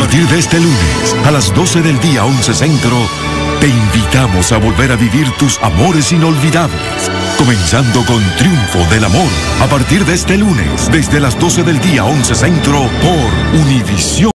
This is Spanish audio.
partir de este lunes, a las 12 del día 11 Centro, te invitamos a volver a vivir tus amores inolvidables. Comenzando con Triunfo del Amor, a partir de este lunes, desde las 12 del día 11 Centro, por Univisión.